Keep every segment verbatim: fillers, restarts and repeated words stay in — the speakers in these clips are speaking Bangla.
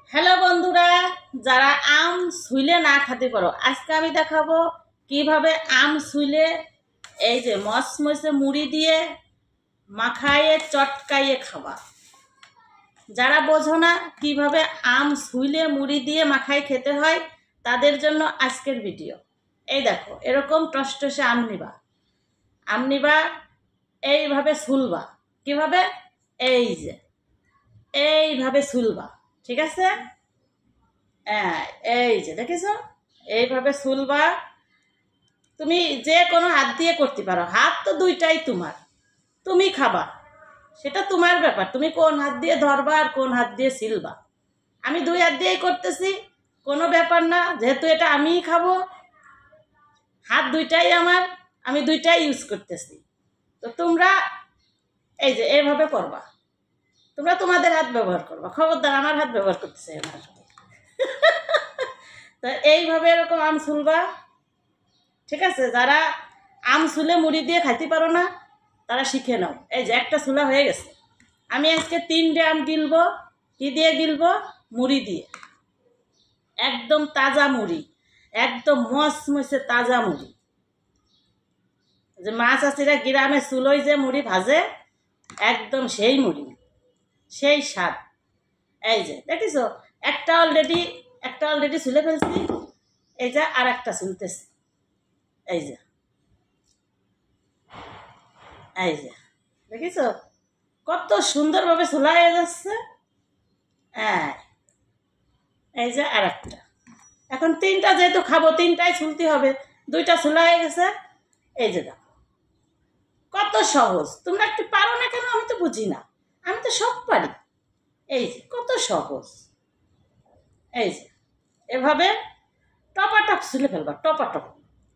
হ্যালো বন্ধুরা, যারা আম ছুঁলে না খেতে পারো, আজকে আমি দেখাবো কিভাবে আম ছুঁলে এই যে মচমচে মুড়ি দিয়ে মাখাইয়ে চটকাইয়ে খাওয়া। যারা বোঝো না কিভাবে আম ছুঁলে মুড়ি দিয়ে মাখাই খেতে হয়, তাদের জন্য আজকের ভিডিও। এই দেখো, এরকম টসটসে আম নিবা আম নিবা এইভাবে ছুলবা। কিভাবে? এই যে এইভাবে ছুলবা, ঠিক আছে? হ্যাঁ, এই যে দেখেছো, এইভাবে ছুলবা। তুমি যে কোনো হাত দিয়ে করতে পারো, হাত তো দুইটাই তোমার, তুমি খাবা, সেটা তোমার ব্যাপার, তুমি কোন হাত দিয়ে ধরবা আর কোন হাত দিয়ে ছিলবা। আমি দুই হাত দিয়েই করতেছি, কোনো ব্যাপার না, যেহেতু এটা আমিই খাবো, হাত দুইটাই আমার, আমি দুইটাই ইউজ করতেছি। তো তোমরা এই যে এইভাবে করবা, তোমরা তোমাদের হাত ব্যবহার করবা, খবরদার আমার হাত ব্যবহার করতেছে না। তো এইভাবে এরকম আম ছুলবা, ঠিক আছে? যারা আম ছুলে মুড়ি দিয়ে খাইতে পারো না, তারা শিখে নাও। এই যে একটা ছুলা হয়ে গেছে, আমি আজকে তিনটে আম গিলবো। কি দিয়ে গিলবো? মুড়ি দিয়ে, একদম তাজা মুড়ি, একদম মচমচে তাজা মুড়ি। যে মাছ চাষিরা গ্রামে চুলোয় যে মুড়ি ভাজে, একদম সেই মুড়ি, সেই স্বাদ। এই যে দেখিস, একটা অলরেডি একটা অলরেডি ছুলে ফেলছি, এই যে আর একটা ছুলতেছি। এই যে এই যে দেখিস কত সুন্দরভাবে ছোলা হয়ে যাচ্ছে। হ্যাঁ, এই যে আর একটা, এখন তিনটা যেহেতু খাবো, তিনটাই ছুলতে হবে, দুইটা ছোলা হয়ে গেছে। এই যে দেখো কত সহজ, তোমরা একটু পারো না কেন আমি তো বুঝি না, আমি তো সব পারি। এই যে কত সহজ, এই যে এভাবে টপাটপ ছুলে ফেলবা, টপাটপ।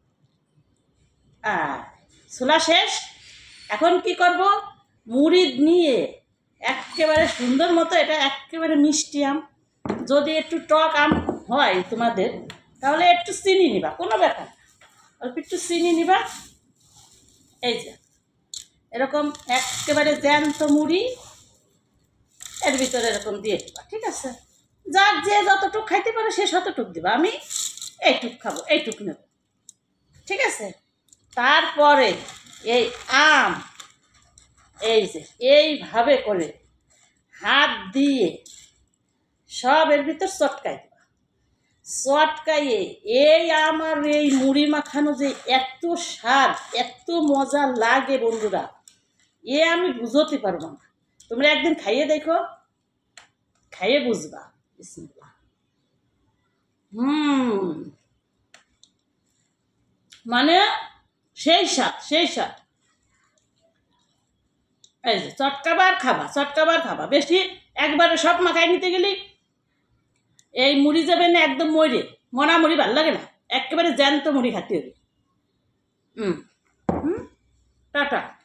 আর ছোলা শেষ, এখন কি করব? মুড়ি নিয়ে একেবারে সুন্দর মতো, এটা একেবারে মিষ্টি আম, যদি একটু টক আম হয় তোমাদের, তাহলে একটু চিনি নিবা, কোনো ব্যাপার না, অল্প একটু চিনি নিবা। এই যে এরকম একেবারে জ্যান্ত মুড়ি এর ভিতরে এরকম দিয়ে দিবা, ঠিক আছে? যার যে যতটুক খাইতে পারে সে ততটুক দিবা, আমি এইটুক খাবো, এইটুক নেব, ঠিক আছে? তারপরে এই আম এই যে এইভাবে করে হাত দিয়ে সব এর ভিতর চটকাই দেবা, চটকাইয়ে এই আমার এই মুড়ি মাখানো যে এত স্বাদ, এত মজা লাগে বন্ধুরা, এ আমি বুঝতে পারবো না। তোমরা একদিন খাইয়ে দেখো, খাইয়ে বুঝবা। বিসমিল্লাহ। হুম, মানে সেই স্বাদ, সেই স্বাদ। এই যে চটকাবার খাবা, চটকাবার খাবা, বেশি একবারে সব মাখাই নিতে গেলি এই মুড়ি যাবে না, একদম মরে মরা মুড়ি ভাল লাগে না, একেবারে জ্যান্ত মুড়ি খাতে হবে। হুম হুম টাটা।